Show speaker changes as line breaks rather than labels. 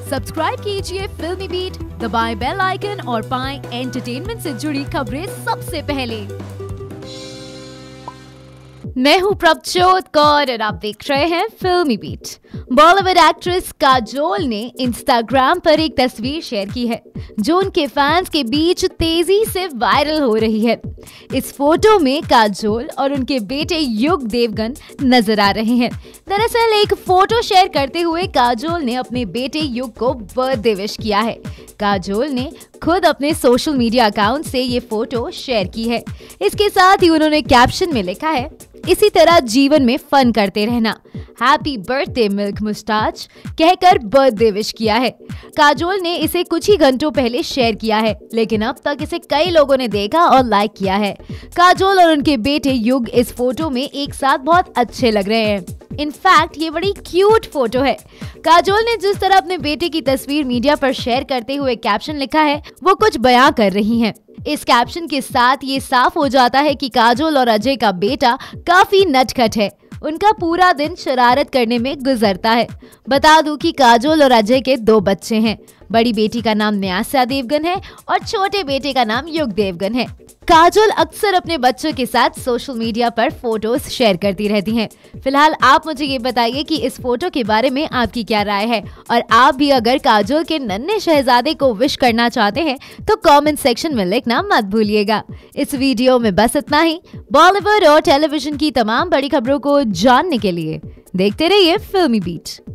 Subscribe कीजिए फिल्मी beat, दबाएं बेल आइकन और पाएं एंटरटेनमेंट से जुड़ी खबरें सबसे पहले। मैं हूं प्रभजोत कौर और आप देख रहे हैं फिल्मी बीट। बॉलीवुड एक्ट्रेस काजोल ने इंस्टाग्राम पर एक तस्वीर शेयर की है जो उनके फैंस के बीच तेजी से वायरल हो रही है। इस फोटो में काजोल और उनके बेटे युग देवगन नजर आ रहे हैं। दरअसल एक फोटो शेयर करते हुए काजोल ने अपने बेटे युग को बर्थडे विश किया है। काजोल ने खुद अपने सोशल मीडिया अकाउंट से ये फोटो शेयर की है। इसके साथ ही उन्होंने कैप्शन में लिखा है, इसी तरह जीवन में फन करते रहना, हैप्पी बर्थडे मिल्क मुस्टाच कहकर बर्थडे विश किया है। काजोल ने इसे कुछ ही घंटों पहले शेयर किया है, लेकिन अब तक इसे कई लोगों ने देखा और लाइक किया है। काजोल और उनके बेटे युग इस फोटो में एक साथ बहुत अच्छे लग रहे हैं। इनफैक्ट ये बड़ी क्यूट फोटो है। काजोल ने जिस तरह अपने बेटे की तस्वीर मीडिया पर शेयर करते हुए कैप्शन लिखा है, वो कुछ बयां कर रही हैं। इस कैप्शन के साथ ये साफ हो जाता है कि काजोल और अजय का बेटा काफी नटखट है। उनका पूरा दिन शरारत करने में गुजरता है। बता दूं कि काजोल और अजय के 2 बच्चे हैं। बड़ी बेटी का नाम न्यासा देवगन है और छोटे बेटे का नाम युग देवगन है। काजोल अक्सर अपने बच्चों के साथ सोशल मीडिया पर फोटोज शेयर करती रहती हैं। फिलहाल आप मुझे ये बताइए कि इस फोटो के बारे में आपकी क्या राय है, और आप भी अगर काजोल के नन्हे शहजादे को विश करना चाहते हैं तो कमेंट सेक्शन में लिखना मत भूलिएगा। इस वीडियो में बस इतना ही। बॉलीवुड और टेलीविजन की तमाम बड़ी खबरों को जानने के लिए देखते रहिए फिल्मी बीट।